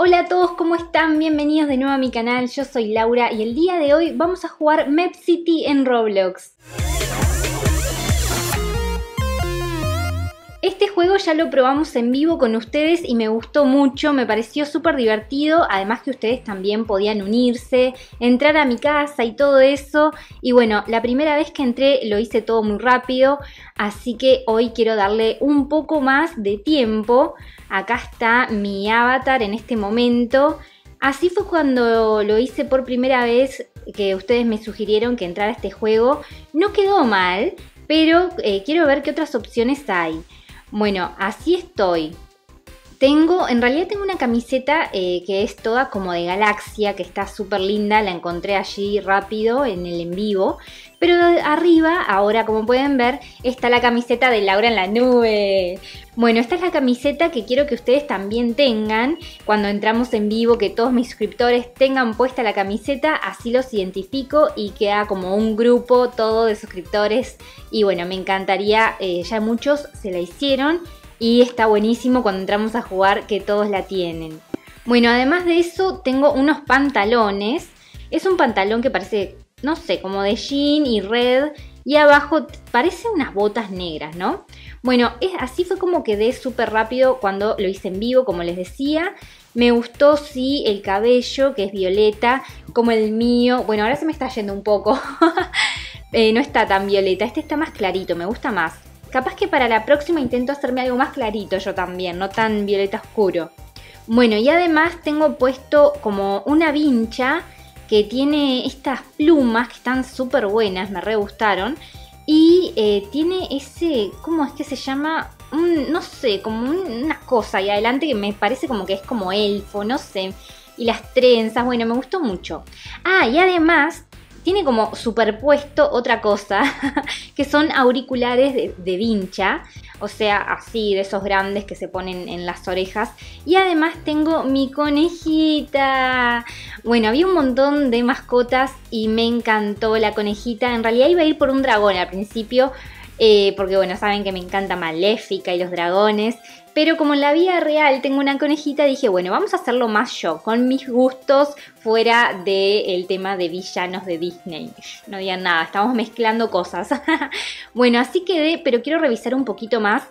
Hola a todos, ¿cómo están? Bienvenidos de nuevo a mi canal, yo soy Laura y el día de hoy vamos a jugar Map City en Roblox. Este juego ya lo probamos en vivo con ustedes y me gustó mucho, me pareció súper divertido, además que ustedes también podían unirse, entrar a mi casa y todo eso. Y bueno, la primera vez que entré lo hice todo muy rápido, así que hoy quiero darle un poco más de tiempo. Acá está mi avatar en este momento. Así fue cuando lo hice por primera vez, que ustedes me sugirieron que entrara a este juego. No quedó mal, pero quiero ver qué otras opciones hay. Bueno, así estoy. En realidad tengo una camiseta que es toda como de galaxia, que está súper linda, la encontré allí rápido en el en vivo. Pero arriba, ahora como pueden ver, está la camiseta de Laura en la nube. Bueno, esta es la camiseta que quiero que ustedes también tengan cuando entramos en vivo, que todos mis suscriptores tengan puesta la camiseta, así los identifico y queda como un grupo todo de suscriptores. Y bueno, me encantaría, ya muchos se la hicieron. Y está buenísimo cuando entramos a jugar que todos la tienen. Bueno, además de eso tengo unos pantalones. Es un pantalón que parece, no sé, como de jean y red. Y abajo parece unas botas negras, ¿no? Bueno, así fue como quedé súper rápido cuando lo hice en vivo, como les decía. Me gustó, sí, el cabello, que es violeta, como el mío. Bueno, ahora se me está yendo un poco. No está tan violeta, este está más clarito, me gusta más. Capaz que para la próxima intento hacerme algo más clarito yo también, no tan violeta oscuro. Bueno, y además tengo puesto como una vincha que tiene estas plumas que están súper buenas, me re gustaron. Y tiene ese, ¿cómo es que se llama? No sé, como una cosa ahí adelante que me parece como que es como elfo, no sé. Y las trenzas, bueno, me gustó mucho. Ah, y además tiene como superpuesto otra cosa, que son auriculares de vincha, o sea, así, de esos grandes que se ponen en las orejas. Y además tengo mi conejita. Bueno, había un montón de mascotas y me encantó la conejita. En realidad iba a ir por un dragón al principio, porque bueno, saben que me encanta Maléfica y los dragones. Pero como en la vida real tengo una conejita, dije, bueno, vamos a hacerlo más yo, con mis gustos, fuera del tema de villanos de Disney. No digan nada, estamos mezclando cosas. Bueno, así quedé, pero quiero revisar un poquito más.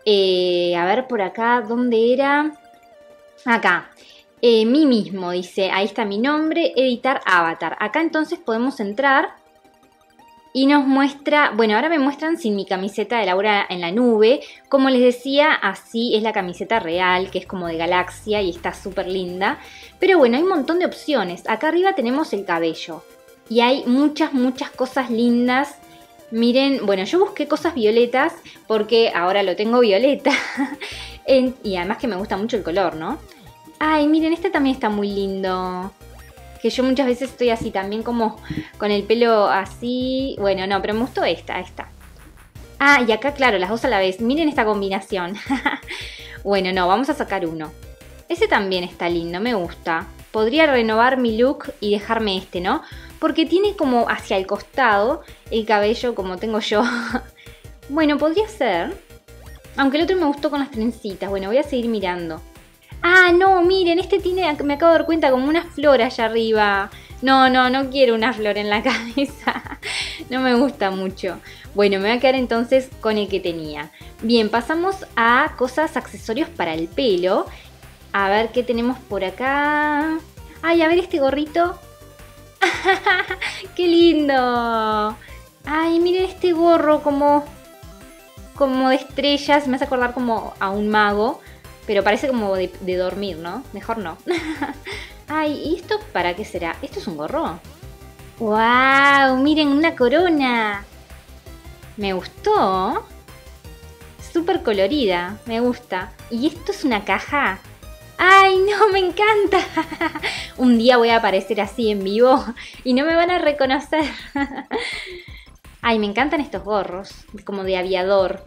A ver por acá, ¿dónde era? Acá. Mí mismo, dice, ahí está mi nombre, editar avatar. Acá entonces podemos entrar. Y nos muestra, bueno, ahora me muestran sin mi camiseta de Laura en la nube. Como les decía, así es la camiseta real, que es como de galaxia y está súper linda. Pero bueno, hay un montón de opciones. Acá arriba tenemos el cabello. Y hay muchas cosas lindas. Miren, bueno, yo busqué cosas violetas porque ahora lo tengo violeta. Y además que me gusta mucho el color, ¿no? Ay, miren, este también está muy lindo. Que yo muchas veces estoy así también como con el pelo así. Bueno, no, pero me gustó esta. Ah, y acá, claro, las dos a la vez. Miren esta combinación. Bueno, no, vamos a sacar uno. Ese también está lindo, me gusta. Podría renovar mi look y dejarme este, ¿no? Porque tiene como hacia el costado el cabello como tengo yo. Bueno, podría ser. Aunque el otro me gustó con las trencitas. Bueno, voy a seguir mirando. Ah, no, miren, este tiene, me acabo de dar cuenta, como una flor allá arriba. No quiero una flor en la cabeza. No me gusta mucho. Bueno, me voy a quedar entonces con el que tenía. Bien, pasamos a cosas, accesorios para el pelo. A ver qué tenemos por acá. Ay, a ver este gorrito. ¡Qué lindo! Ay, miren este gorro como de estrellas. Me hace acordar como a un mago. Pero parece como de dormir, ¿no? Mejor no. Ay, ¿y esto para qué será? ¿Esto es un gorro? ¡Wow! Miren, una corona. Me gustó. Súper colorida. Me gusta. ¿Y esto es una caja? ¡Ay, no! ¡Me encanta! Un día voy a aparecer así en vivo y no me van a reconocer. Ay, me encantan estos gorros. Como de aviador.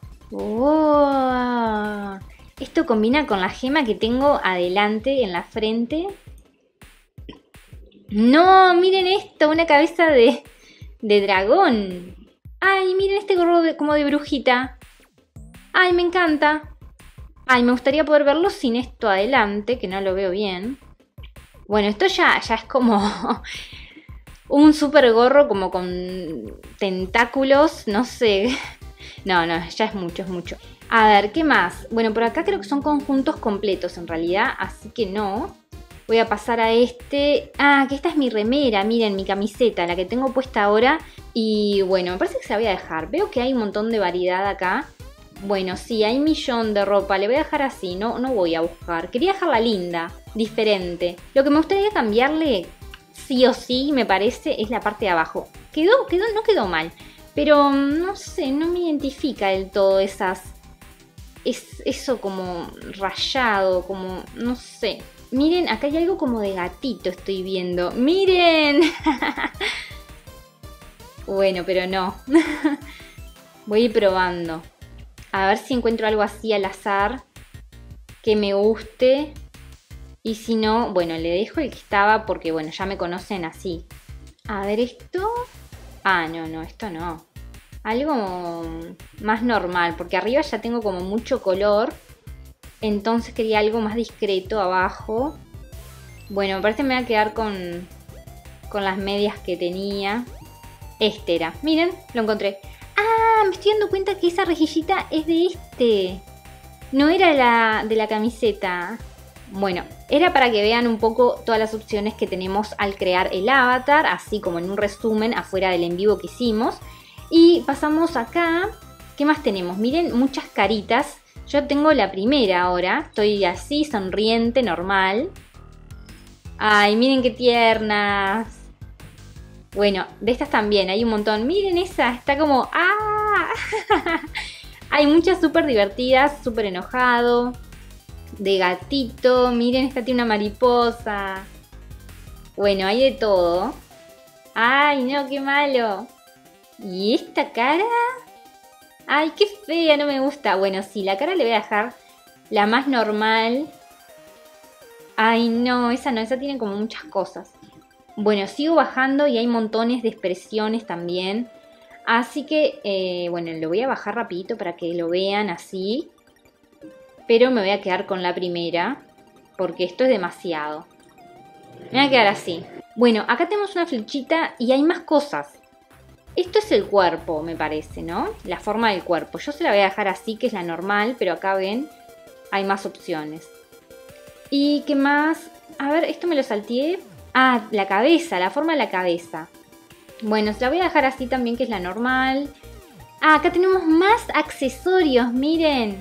¡Wow! Esto combina con la gema que tengo adelante en la frente. No, miren esto, una cabeza de dragón. Ay, miren este gorro como de brujita. Ay, me encanta. Ay, me gustaría poder verlo sin esto adelante, que no lo veo bien. Bueno, esto ya es como un super gorro como con tentáculos, no sé. No, ya es mucho, es mucho. A ver, ¿qué más? Bueno, por acá creo que son conjuntos completos en realidad, así que no. Voy a pasar a este. Ah, que esta es mi remera, miren, mi camiseta, la que tengo puesta ahora. Y bueno, me parece que se la voy a dejar. Veo que hay un montón de variedad acá. Bueno, sí, hay un millón de ropa. Le voy a dejar así, no voy a buscar. Quería dejarla linda, diferente. Lo que me gustaría cambiarle, sí o sí, me parece, es la parte de abajo. No quedó mal. Pero no sé, no me identifica del todo eso como rayado, como, no sé. Miren, acá hay algo como de gatito, estoy viendo. ¡Miren! Bueno, pero no. Voy a ir probando. A ver si encuentro algo así al azar que me guste. Y si no, bueno, le dejo el que estaba porque, bueno, ya me conocen así. A ver, esto. Ah, no, esto no. Algo más normal, porque arriba ya tengo como mucho color. Entonces quería algo más discreto abajo. Bueno, me parece que me voy a quedar con las medias que tenía. Este era. Miren, lo encontré. Ah, me estoy dando cuenta que esa rejillita es de este. No era de la camiseta. Bueno, era para que vean un poco todas las opciones que tenemos al crear el avatar, así como en un resumen afuera del en vivo que hicimos. Y pasamos acá. ¿Qué más tenemos? Miren, muchas caritas. Yo tengo la primera ahora. Estoy así, sonriente, normal. Ay, miren qué tiernas. Bueno, de estas también hay un montón. Miren esa, está como... ¡Ah! Hay muchas súper divertidas, súper enojado. De gatito. Miren, esta tiene una mariposa. Bueno, hay de todo. ¡Ay, no, qué malo! ¿Y esta cara? ¡Ay, qué fea! No me gusta. Bueno, sí, la cara le voy a dejar la más normal. Ay, no, esa tiene como muchas cosas. Bueno, sigo bajando y hay montones de expresiones también. Así que, bueno, lo voy a bajar rapidito para que lo vean así. Pero me voy a quedar con la primera, porque esto es demasiado. Me voy a quedar así. Bueno, acá tenemos una flechita y hay más cosas. Esto es el cuerpo, me parece, ¿no? La forma del cuerpo. Yo se la voy a dejar así, que es la normal, pero acá ven, hay más opciones. ¿Y qué más? A ver, esto me lo salteé. Ah, la cabeza, la forma de la cabeza. Bueno, se la voy a dejar así también, que es la normal. Ah, acá tenemos más accesorios, miren.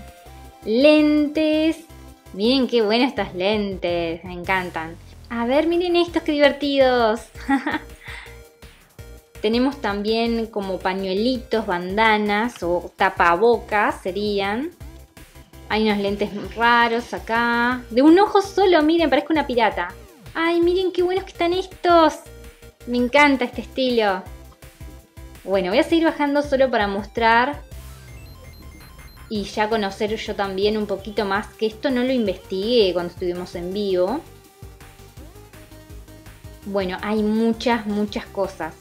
Lentes. Miren qué buenos estos lentes, me encantan. A ver, miren estos, qué divertidos. Tenemos también como pañuelitos, bandanas o tapabocas serían. Hay unos lentes raros acá. De un ojo solo, miren, parezco una pirata. ¡Ay, miren qué buenos que están estos! Me encanta este estilo. Bueno, voy a seguir bajando solo para mostrar. Y ya conocer yo también un poquito más. Que esto no lo investigué cuando estuvimos en vivo. Bueno, hay muchas cosas.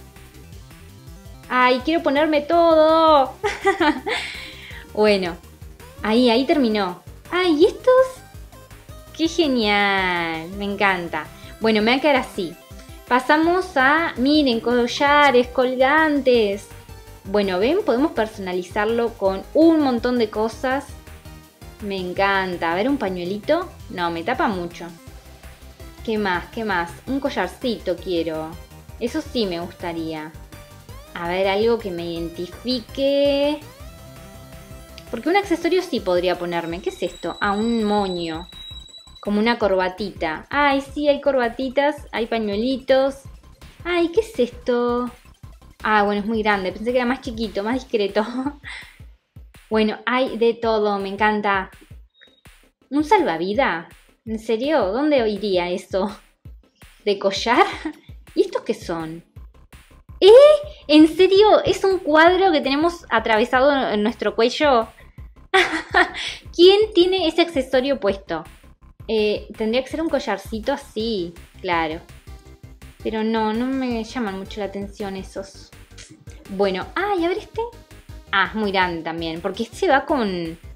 ¡Ay, quiero ponerme todo! Bueno, ahí terminó. ¡Ay, ¿y estos? ¡Qué genial! Me encanta. Bueno, me voy a quedar así. Pasamos a, miren, collares, colgantes. Bueno, ¿ven? Podemos personalizarlo con un montón de cosas. Me encanta. A ver, un pañuelito. No, me tapa mucho. ¿Qué más? ¿Qué más? Un collarcito quiero. Eso sí me gustaría. A ver, algo que me identifique. Porque un accesorio sí podría ponerme. ¿Qué es esto? Ah, un moño. Como una corbatita. Ay, sí, hay corbatitas. Hay pañuelitos. Ay, ¿qué es esto? Ah, bueno, es muy grande. Pensé que era más chiquito, más discreto. Bueno, hay de todo. Me encanta. ¿Un salvavidas? ¿En serio? ¿Dónde iría eso? ¿De collar? ¿Y estos qué son? ¿Eh? ¿En serio? ¿Es un cuadro que tenemos atravesado en nuestro cuello? ¿Quién tiene ese accesorio puesto? Tendría que ser un collarcito así, claro. Pero no me llaman mucho la atención esos. Bueno, y a ver este. Ah, es muy grande también, porque este va con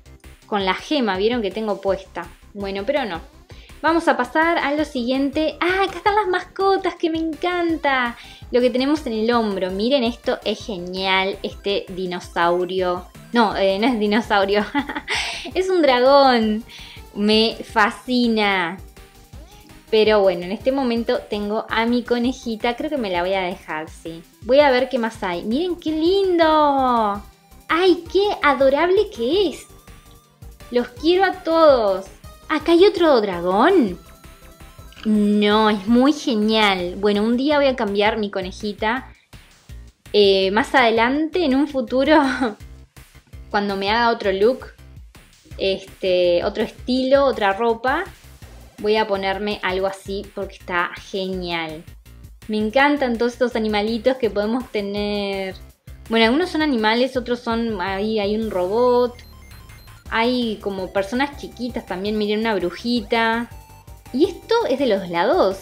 con la gema, vieron que tengo puesta. Bueno, pero no. Vamos a pasar a lo siguiente. ¡Ah! Acá están las mascotas, que me encanta. Lo que tenemos en el hombro. Miren, esto es genial. Este dinosaurio. No, no es dinosaurio. Es un dragón. Me fascina. Pero bueno, en este momento tengo a mi conejita. Creo que me la voy a dejar, sí. Voy a ver qué más hay. Miren qué lindo. ¡Ay, qué adorable que es! Los quiero a todos. ¿Acá hay otro dragón? No, es muy genial. Bueno, un día voy a cambiar mi conejita. Más adelante, en un futuro, cuando me haga otro look, otro estilo, otra ropa, voy a ponerme algo así porque está genial. Me encantan todos estos animalitos que podemos tener. Bueno, algunos son animales, otros son... Ahí hay un robot. Hay como personas chiquitas también, miren, una brujita. Y esto es de los lados.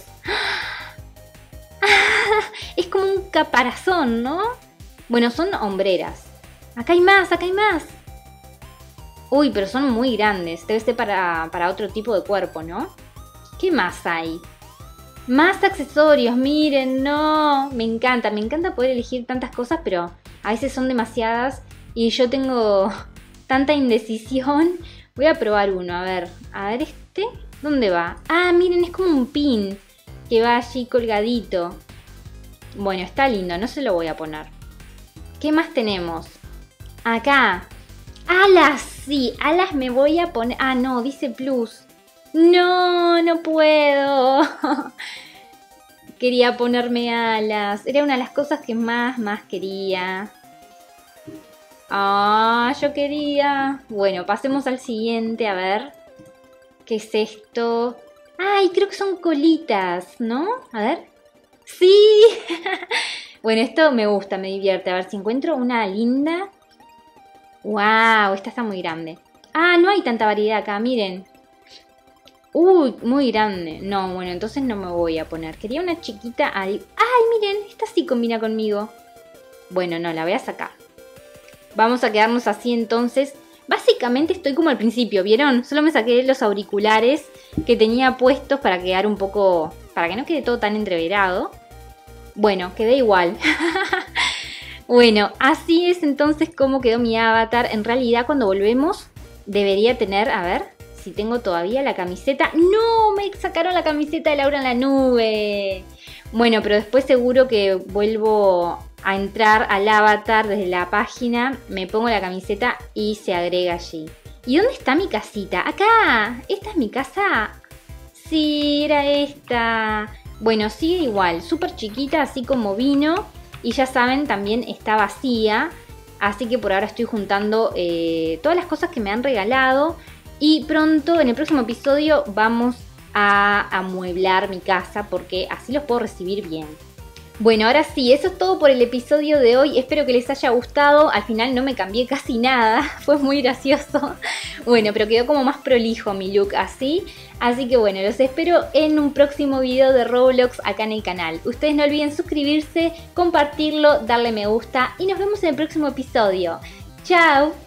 ¡Ah! Es como un caparazón, ¿no? Bueno, son hombreras. Acá hay más, acá hay más. Uy, pero son muy grandes. Debe ser para otro tipo de cuerpo, ¿no? ¿Qué más hay? Más accesorios, miren, no. Me encanta poder elegir tantas cosas, pero a veces son demasiadas. Y yo tengo... tanta indecisión. Voy a probar uno, a ver este. ¿Dónde va? Ah, miren, es como un pin que va allí colgadito. Bueno, está lindo, no se lo voy a poner. ¿Qué más tenemos? Acá. ¡Alas! Sí, alas me voy a poner. Ah, no, dice plus. No, no puedo. Quería ponerme alas. Era una de las cosas que más quería. Ah, yo quería... Bueno, pasemos al siguiente, a ver. ¿Qué es esto? Ay, creo que son colitas, ¿no? A ver. ¡Sí! Bueno, esto me gusta, me divierte. A ver si encuentro una linda. ¡Wow! Esta está muy grande. Ah, no hay tanta variedad acá, miren. Uy, muy grande. No, bueno, entonces no me voy a poner. Quería una chiquita ahí. ¡Ay, miren! Esta sí combina conmigo. Bueno, no, la voy a sacar. Vamos a quedarnos así entonces. Básicamente estoy como al principio, ¿vieron? Solo me saqué los auriculares que tenía puestos para quedar un poco... para que no quede todo tan entreverado. Bueno, quedé igual. Bueno, así es entonces como quedó mi avatar. En realidad cuando volvemos debería tener... A ver si tengo todavía la camiseta. ¡No! Me sacaron la camiseta de Laura en la nube. Bueno, pero después seguro que vuelvo... a entrar al avatar desde la página, me pongo la camiseta y se agrega allí. ¿Y dónde está mi casita? ¡Acá! ¿Esta es mi casa? Sí, era esta. Bueno, sigue igual, súper chiquita, así como vino. Y ya saben, también está vacía. Así que por ahora estoy juntando todas las cosas que me han regalado. Y pronto, en el próximo episodio, vamos a amueblar mi casa porque así los puedo recibir bien. Bueno, ahora sí, eso es todo por el episodio de hoy. Espero que les haya gustado. Al final no me cambié casi nada. Fue muy gracioso. Bueno, pero quedó como más prolijo mi look así. Así que bueno, los espero en un próximo video de Roblox acá en el canal. Ustedes no olviden suscribirse, compartirlo, darle me gusta y nos vemos en el próximo episodio. ¡Chao!